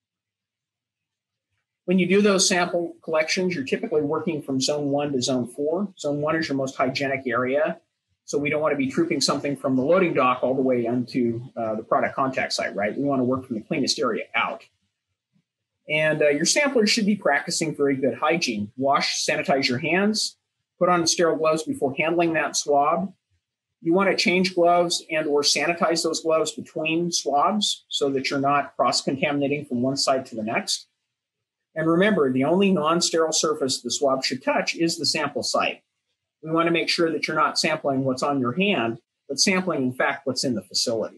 When you do those sample collections, you're typically working from Zone 1 to Zone 4. Zone 1 is your most hygienic area, so we don't want to be trooping something from the loading dock all the way onto the product contact site, right? We want to work from the cleanest area out. And your samplers should be practicing very good hygiene. Wash, sanitize your hands, put on sterile gloves before handling that swab. You want to change gloves and or sanitize those gloves between swabs so that you're not cross-contaminating from one side to the next. And remember, the only non-sterile surface the swab should touch is the sample site. We want to make sure that you're not sampling what's on your hand, but sampling, in fact, what's in the facility.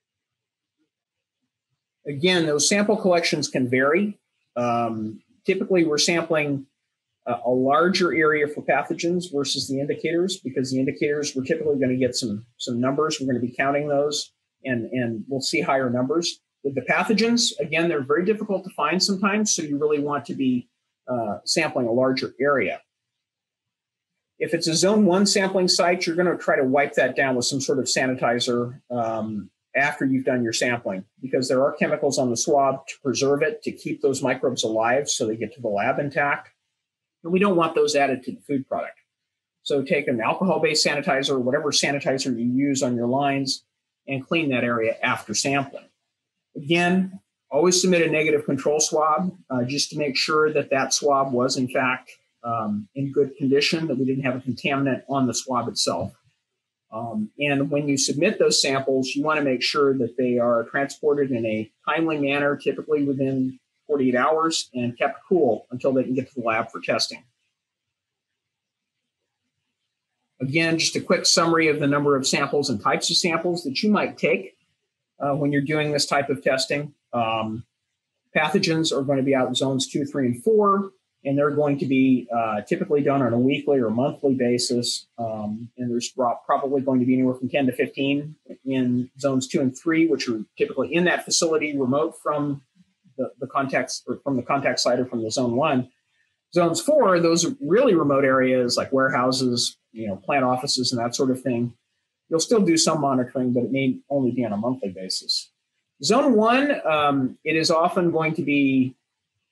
Again, those sample collections can vary. Typically, we're sampling a larger area for pathogens versus the indicators, because the indicators, we're typically going to get some numbers. We're going to be counting those, and we'll see higher numbers. With the pathogens, again, they're very difficult to find sometimes, so you really want to be sampling a larger area. If it's a Zone 1 sampling site, you're going to try to wipe that down with some sort of sanitizer after you've done your sampling, because there are chemicals on the swab to preserve it, to keep those microbes alive so they get to the lab intact. And we don't want those added to the food product. So take an alcohol-based sanitizer, or whatever sanitizer you use on your lines, and clean that area after sampling. Again, always submit a negative control swab just to make sure that that swab was, in fact, in good condition, that we didn't have a contaminant on the swab itself. And when you submit those samples, you want to make sure that they are transported in a timely manner, typically within 48 hours, and kept cool until they can get to the lab for testing. Again, just a quick summary of the number of samples and types of samples that you might take when you're doing this type of testing. Pathogens are going to be out in Zones 2, 3, and 4, and they're going to be typically done on a weekly or monthly basis. And there's probably going to be anywhere from 10 to 15 in Zones 2 and 3, which are typically in that facility, remote from the contact, or from the contact site, or from the Zone 1. Zones 4, those are really remote areas like warehouses, plant offices, and that sort of thing. You'll still do some monitoring, but it may only be on a monthly basis. Zone 1, it is often going to be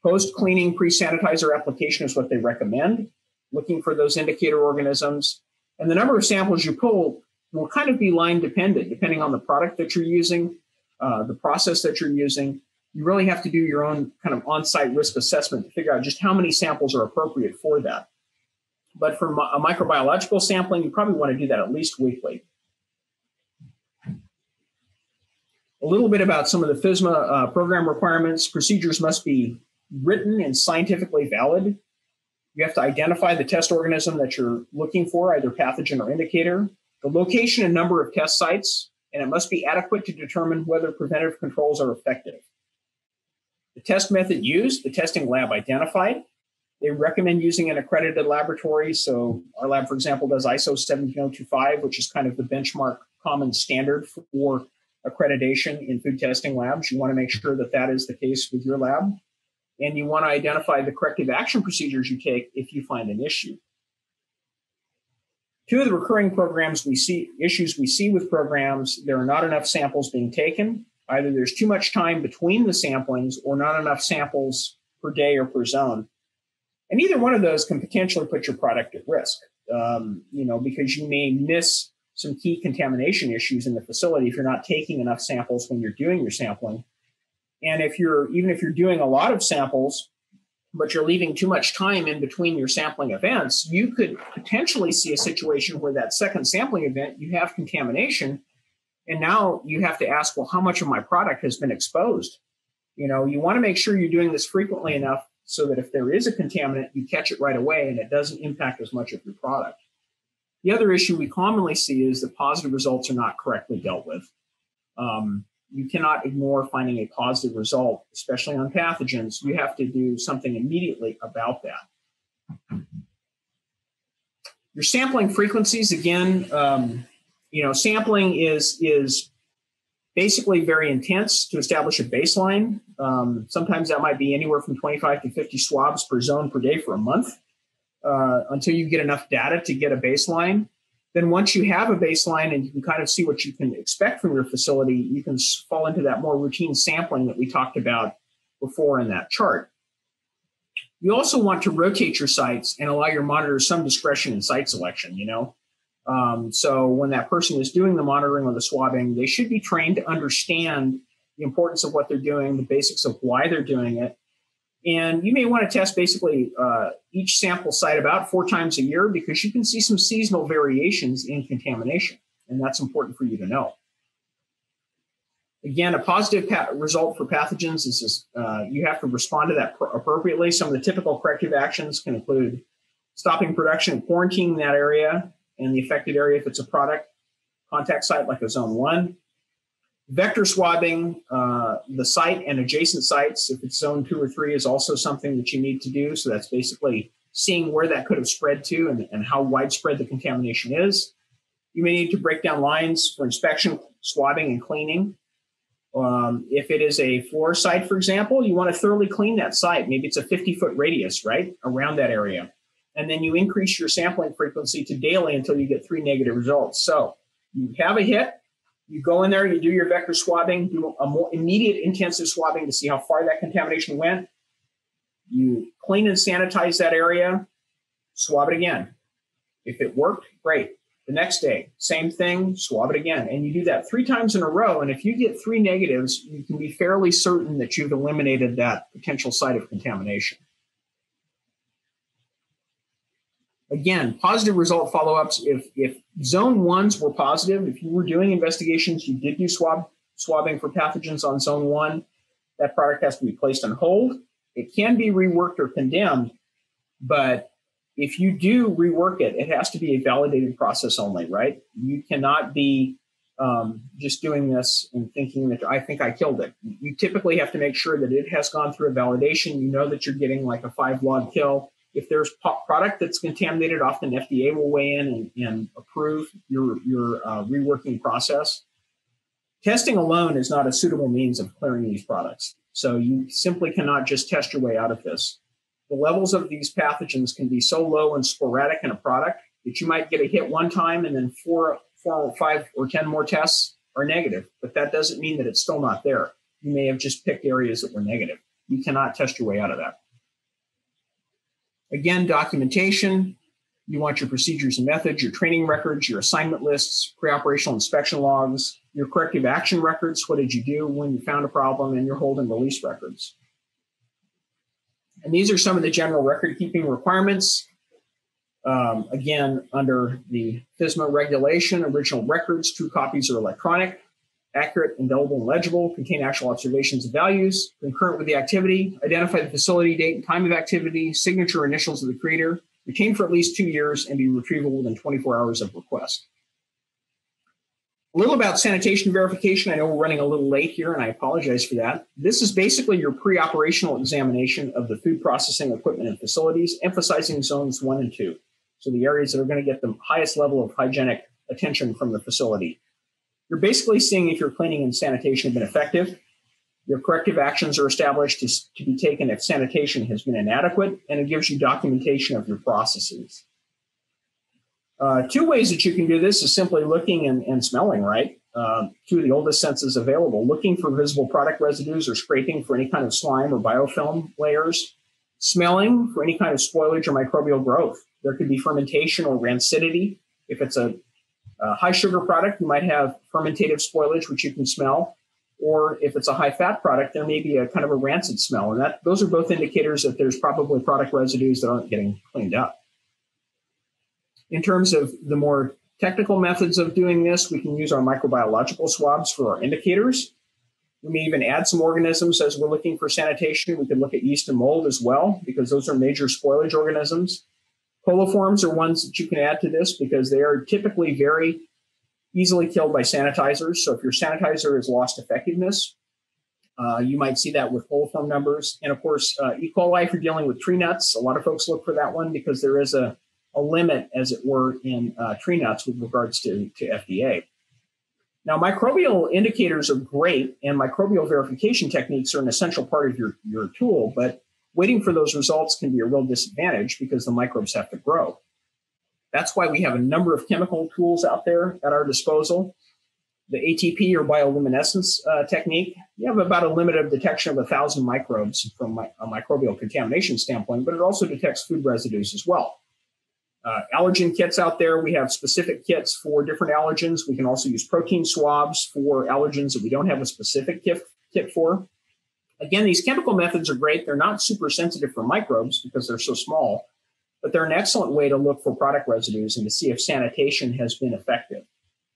post-cleaning pre-sanitizer application is what they recommend, looking for those indicator organisms. And the number of samples you pull will kind of be line dependent, depending on the product that you're using, the process that you're using. You really have to do your own kind of on-site risk assessment to figure out just how many samples are appropriate for that. But for a microbiological sampling, you probably want to do that at least weekly. A little bit about some of the FSMA program requirements. Procedures must be written and scientifically valid. You have to identify the test organism that you're looking for, either pathogen or indicator, the location and number of test sites, and it must be adequate to determine whether preventive controls are effective. The test method used, the testing lab identified. They recommend using an accredited laboratory. So our lab, for example, does ISO 17025, which is kind of the benchmark common standard for accreditation in food testing labs. You want to make sure that that is the case with your lab. And you want to identify the corrective action procedures you take if you find an issue. Two of the recurring issues we see with programs, there are not enough samples being taken. Either there's too much time between the samplings or not enough samples per day or per zone. And either one of those can potentially put your product at risk, because you may miss some key contamination issues in the facility if you're not taking enough samples when you're doing your sampling. And even if you're doing a lot of samples, but you're leaving too much time in between your sampling events, you could potentially see a situation where that second sampling event, you have contamination. And now you have to ask, well, how much of my product has been exposed? You want to make sure you're doing this frequently enough so that if there is a contaminant, you catch it right away and it doesn't impact as much of your product. The other issue we commonly see is that positive results are not correctly dealt with. You cannot ignore finding a positive result, especially on pathogens. You have to do something immediately about that. Your sampling frequencies, again, sampling is basically very intense to establish a baseline. Sometimes that might be anywhere from 25 to 50 swabs per zone per day for a month until you get enough data to get a baseline. Then once you have a baseline and you can kind of see what you can expect from your facility, you can fall into that more routine sampling that we talked about before in that chart. You also want to rotate your sites and allow your monitors some discretion in site selection, So when that person is doing the monitoring or the swabbing, they should be trained to understand the importance of what they're doing, the basics of why they're doing it. And you may want to test basically each sample site about 4 times a year because you can see some seasonal variations in contamination, and that's important for you to know. Again, a positive result for pathogens is you have to respond to that appropriately. Some of the typical corrective actions can include stopping production and quarantining that area and the affected area if it's a product contact site like a zone 1. Vector swabbing the site and adjacent sites, if it's zone 2 or 3, is also something that you need to do. So that's basically seeing where that could have spread to and how widespread the contamination is. You may need to break down lines for inspection, swabbing, and cleaning. If it is a floor site, for example, you want to thoroughly clean that site. Maybe it's a 50-foot radius, right, around that area. And then you increase your sampling frequency to daily until you get 3 negative results. So you have a hit. You go in there, you do your vector swabbing, do a more immediate intensive swabbing to see how far that contamination went. You clean and sanitize that area, swab it again. If it worked, great. The next day, same thing, swab it again. And you do that 3 times in a row. And if you get 3 negatives, you can be fairly certain that you've eliminated that potential site of contamination. Again, positive result follow-ups. If zone 1s were positive, if you were doing investigations, you did do swabbing for pathogens on zone 1, that product has to be placed on hold. It can be reworked or condemned, but if you do rework it, it has to be a validated process only, right? You cannot be just doing this and thinking that I think I killed it. You typically have to make sure that it has gone through a validation. You know that you're getting like a 5-log kill. If there's product that's contaminated, often FDA will weigh in and approve your reworking process. Testing alone is not a suitable means of clearing these products. So you simply cannot just test your way out of this. The levels of these pathogens can be so low and sporadic in a product that you might get a hit one time and then 4 or 5 or 10 more tests are negative. But that doesn't mean that it's still not there. You may have just picked areas that were negative. You cannot test your way out of that. Again, documentation. You want your procedures and methods, your training records, your assignment lists, pre-operational inspection logs, your corrective action records, what did you do when you found a problem, and your hold and release records. And these are some of the general record-keeping requirements. Again, under the FSMA regulation, original records, true copies are electronic, accurate, indelible, and legible, contain actual observations and values, concurrent with the activity, identify the facility, date, and time of activity, signature initials of the creator, retained for at least 2 years, and be retrievable within 24 hours of request. A little about sanitation verification. I know we're running a little late here, and I apologize for that. This is basically your pre-operational examination of the food processing equipment and facilities, emphasizing zones 1 and 2. So the areas that are going to get the highest level of hygienic attention from the facility. You're basically seeing if your cleaning and sanitation have been effective. Your corrective actions are established to be taken if sanitation has been inadequate, and it gives you documentation of your processes. 2 ways that you can do this is simply looking and smelling, right? 2 of the oldest senses available. Looking for visible product residues or scraping for any kind of slime or biofilm layers. Smelling for any kind of spoilage or microbial growth. There could be fermentation or rancidity. If it's a high sugar product, you might have fermentative spoilage, which you can smell. Or if it's a high fat product, there may be a kind of a rancid smell. And those are both indicators that there's probably product residues that aren't getting cleaned up. In terms of the more technical methods of doing this, we can use our microbiological swabs for our indicators. We may even add some organisms as we're looking for sanitation. We could look at yeast and mold as well, because those are major spoilage organisms. Coliforms are ones that you can add to this because they are typically very easily killed by sanitizers. So if your sanitizer has lost effectiveness, you might see that with coliform numbers. And of course, E. coli, if you're dealing with tree nuts, a lot of folks look for that one because there is a limit, as it were, in tree nuts with regards to FDA. Now, microbial indicators are great, and microbial verification techniques are an essential part of your tool, but waiting for those results can be a real disadvantage because the microbes have to grow. That's why we have a number of chemical tools out there at our disposal. The ATP, or bioluminescence technique, you have about a limit of detection of 1,000 microbes from a microbial contamination standpoint, but it also detects food residues as well. Allergen kits out there, we have specific kits for different allergens. We can also use protein swabs for allergens that we don't have a specific kit for. Again, these chemical methods are great. They're not super sensitive for microbes because they're so small, but they're an excellent way to look for product residues and to see if sanitation has been effective.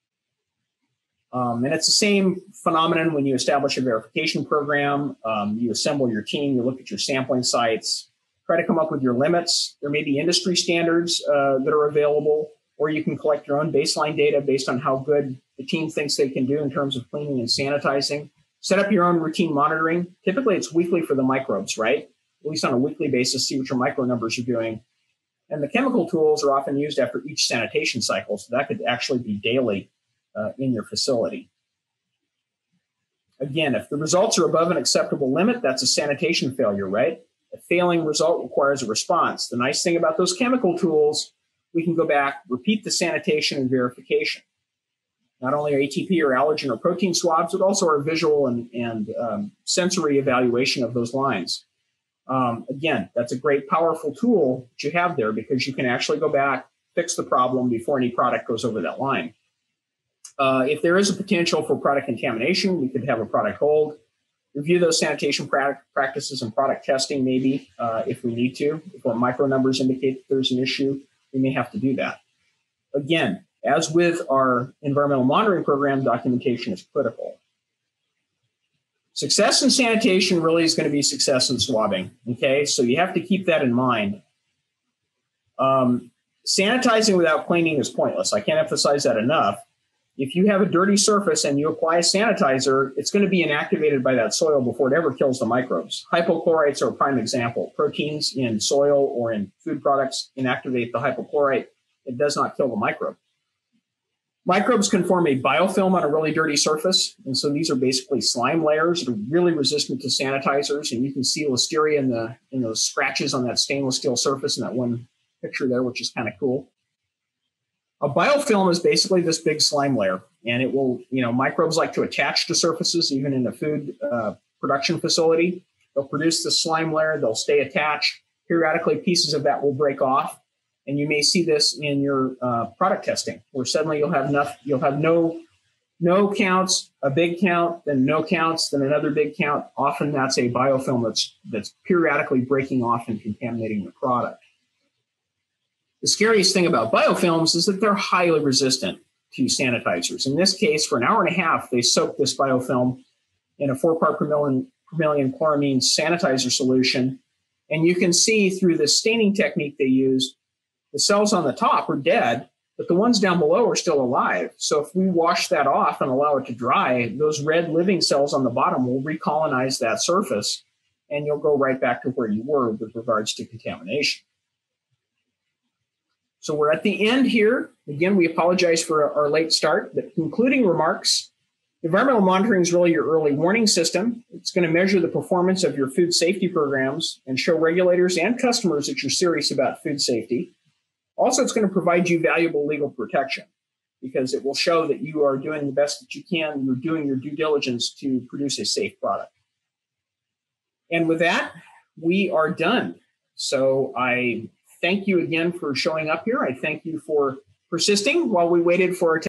And it's the same phenomenon when you establish a verification program. You assemble your team, you look at your sampling sites, try to come up with your limits. There may be industry standards that are available, or you can collect your own baseline data based on how good the team thinks they can do in terms of cleaning and sanitizing. Set up your own routine monitoring. Typically, it's weekly for the microbes, right? At least on a weekly basis, see what your micro numbers are doing. And the chemical tools are often used after each sanitation cycle, so that could actually be daily in your facility. Again, if the results are above an acceptable limit, that's a sanitation failure, right? A failing result requires a response. The nice thing about those chemical tools, we can go back, repeat the sanitation and verification. Not only our ATP or allergen or protein swabs, but also our visual and sensory evaluation of those lines. Again, that's a great, powerful tool that you have there because you can actually go back, fix the problem before any product goes over that line. If there is a potential for product contamination, we could have a product hold. Review those sanitation practices and product testing, maybe, if we need to. If our micro numbers indicate that there's an issue, we may have to do that. Again, as with our environmental monitoring program, documentation is critical. Success in sanitation really is going to be success in swabbing, okay? So you have to keep that in mind. Sanitizing without cleaning is pointless. I can't emphasize that enough. If you have a dirty surface and you apply a sanitizer, it's going to be inactivated by that soil before it ever kills the microbes. Hypochlorites are a prime example. Proteins in soil or in food products inactivate the hypochlorite. It does not kill the microbe. Microbes can form a biofilm on a really dirty surface. And so these are basically slime layers that are really resistant to sanitizers. And you can see listeria in those scratches on that stainless steel surface in that one picture there, which is kind of cool. A biofilm is basically this big slime layer, and it will, microbes like to attach to surfaces, even in a food production facility. They'll produce the slime layer, they'll stay attached. Periodically, pieces of that will break off, And you may see this in your product testing, where suddenly you'll have no counts, a big count, then no counts, then another big count. Often that's a biofilm that's periodically breaking off and contaminating the product. The scariest thing about biofilms is that they're highly resistant to sanitizers. In this case, for an hour and a half, they soaked this biofilm in a 4 part per million chloramine sanitizer solution. And you can see through the staining technique they used, the cells on the top are dead, but the ones down below are still alive. So if we wash that off and allow it to dry, those red living cells on the bottom will recolonize that surface, and you'll go right back to where you were with regards to contamination. So we're at the end here. Again, we apologize for our late start, but concluding remarks. Environmental monitoring is really your early warning system. It's going to measure the performance of your food safety programs and show regulators and customers that you're serious about food safety. Also, it's going to provide you valuable legal protection because it will show that you are doing the best that you can. You're doing your due diligence to produce a safe product. And with that, we are done. So I thank you again for showing up here. I thank you for persisting while we waited for our